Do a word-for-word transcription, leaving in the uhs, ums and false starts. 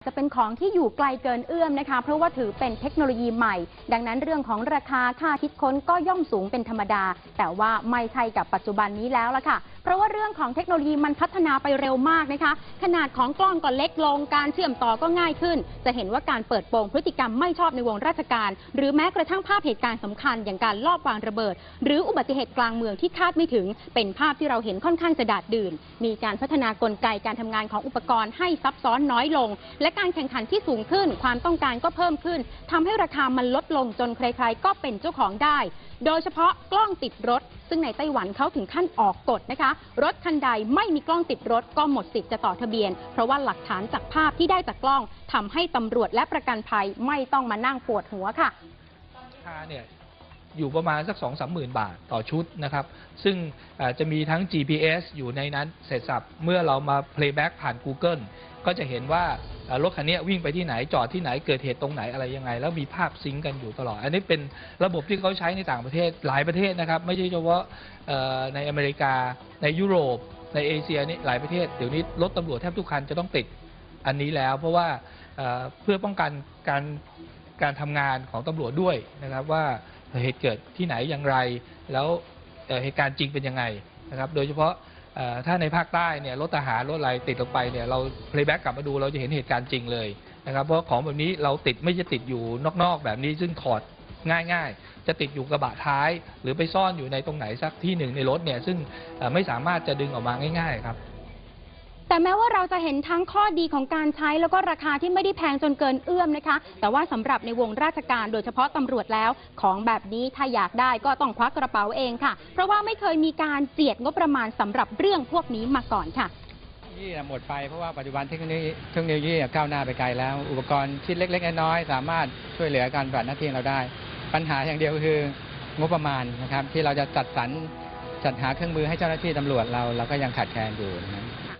จะเป็นของที่อยู่ไกลเกินเอื้อมนะคะเพราะว่าถือเป็นเทคโนโลยีใหม่ดังนั้นเรื่องของราคาค่าคิดค้นก็ย่อมสูงเป็นธรรมดาแต่ว่าไม่ใช่กับปัจจุบันนี้แล้วล่ะค่ะเพราะว่าเรื่องของเทคโนโลยีมันพัฒนาไปเร็วมากนะคะขนาดของกล้องก็เล็กลงการเชื่อมต่อก็ง่ายขึ้นจะเห็นว่าการเปิดโปงพฤติกรรมไม่ชอบในวงราชการหรือแม้กระทั่งภาพเหตุการณ์สำคัญอย่างการลอบวางระเบิดหรืออุบัติเหตุกลางเมืองที่คาดไม่ถึงเป็นภาพที่เราเห็นค่อนข้างจะดาษดื่นมีการพัฒนากลไกการทำงานของอุปกรณ์ให้ซับซ้อนน้อยลงและการแข่งขันที่สูงขึ้นความต้องการก็เพิ่มขึ้นทำให้ราคามันลดลงจนใครๆก็เป็นเจ้าของได้โดยเฉพาะกล้องติดรถซึ่งในไต้หวันเขาถึงขั้นออกกฎนะคะรถคันใดไม่มีกล้องติดรถก็หมดสิทธิ์จะต่อทะเบียนเพราะว่าหลักฐานจากภาพที่ได้จากกล้องทำให้ตำรวจและประกันภัยไม่ต้องมานั่งปวดหัวค่ะราคาเนี่ยอยู่ประมาณสัก สองถึงสามหมื่น บาทต่อชุดนะครับซึ่งจะมีทั้ง จี พี เอส อยู่ในนั้นเสร็จสับเมื่อเรามา playback ผ่าน Google ก็จะเห็นว่ารถคันนี้วิ่งไปที่ไหนจอดที่ไหนเกิดเหตุตรงไหนอะไรยังไงแล้วมีภาพซิงก์กันอยู่ตลอดอันนี้เป็นระบบที่เขาใช้ในต่างประเทศหลายประเทศนะครับไม่ใช่เฉพาะในอเมริกาในยุโรปในเอเชียนี่หลายประเทศเดี๋ยวนี้รถตำรวจแทบทุกคันจะต้องติดอันนี้แล้วเพราะว่าเพื่อป้องกันการการทำงานของตำรวจด้วยนะครับว่าเหตุเกิดที่ไหนอย่างไรแล้วเหตุการณ์จริงเป็นยังไงนะครับโดยเฉพาะถ้าในภาคใต้เนี่ยรถทหารรถอะไรติดลงไปเนี่ยเรา playback กลับมาดูเราจะเห็นเหตุการณ์จริงเลยนะครับเพราะของแบบนี้เราติดไม่จะติดอยู่นอกๆแบบนี้ซึ่งถอดง่ายๆจะติดอยู่กระบะท้ายหรือไปซ่อนอยู่ในตรงไหนสักที่หนึ่งในรถเนี่ยซึ่งไม่สามารถจะดึงออกมาง่ายๆครับแต่แม้ว่าเราจะเห็นทั้งข้อดีของการใช้แล้วก็ราคาที่ไม่ได้แพงจนเกินเอื้อมนะคะแต่ว่าสำหรับในวงราชการโดยเฉพาะตำรวจแล้วของแบบนี้ถ้าอยากได้ก็ต้องควักกระเป๋าเองค่ะเพราะว่าไม่เคยมีการเจียดงบประมาณสำหรับเรื่องพวกนี้มาก่อนค่ะนี่หมดไปเพราะว่าปัจจุบันเทคโนโลยีเทคโนโลยีก้าวหน้าไปไกลแล้วอุปกรณ์ชิ้นเล็กๆน้อยๆสามารถช่วยเหลือการปฏิบัติหน้าที่เราได้ปัญหาอย่างเดียวคืองบประมาณนะครับที่เราจะจัดสรรจัดหาเครื่องมือให้เจ้าหน้าที่ตำรวจเราเราก็ยังขาดแคลนอยู่นะครับ